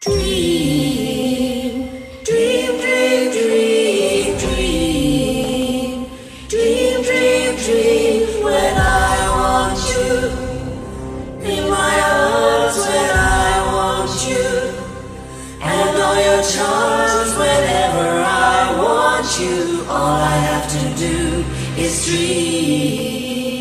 Dream, dream, dream, dream, dream, dream, dream, dream. When I want you in my arms, when I want you, and all your charms. Whenever I want you, all I have to do is dream.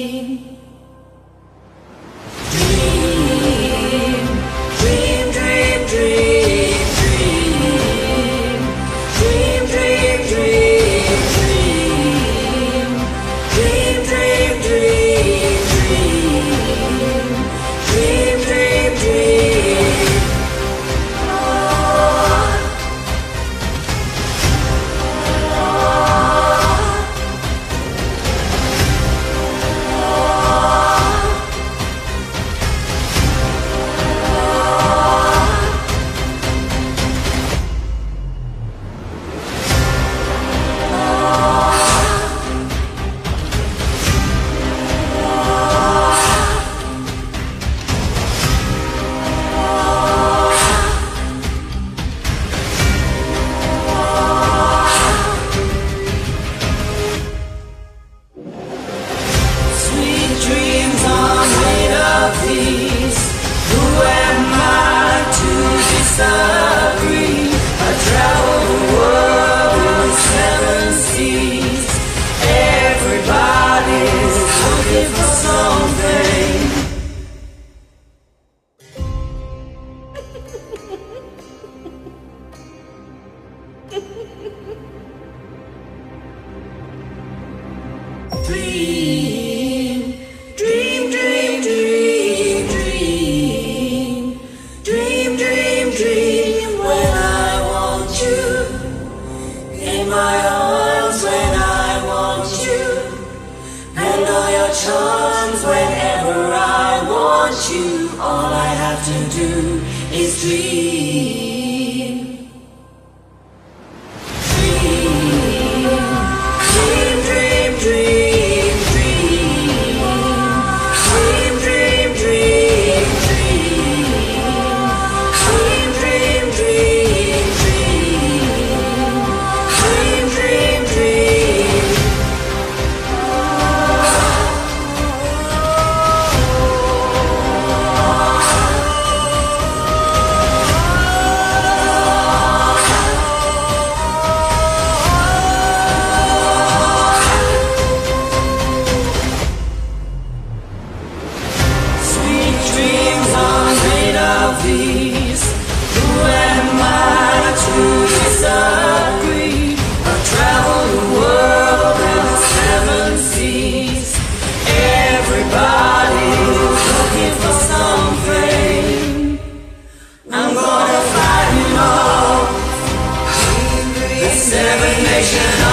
Dream, dream, dream, dream, dream, dream, dream, dream. When I want you in my arms, when I want you, and all your charms. Whenever I want you, all I have to do is dream. Seven Nation